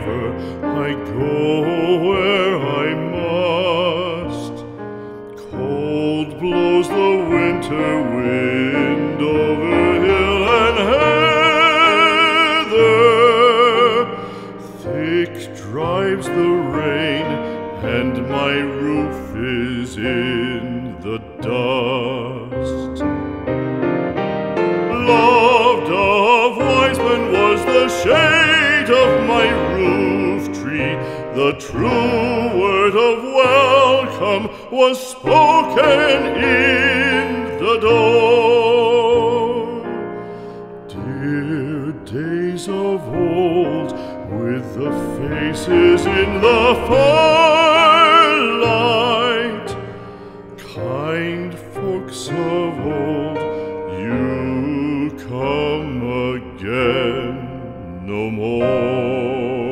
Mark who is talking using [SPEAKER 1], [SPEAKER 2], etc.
[SPEAKER 1] water, I go where I must. Cold blows the winter wind over hill and heather. Thick drives the rain, and my roof is in the dust. Loved of wise men was the shade of my roof tree. The true word of welcome was spoken in the door. Dear days of old, with the faces in the firelight, kind folks of old, you come again no more.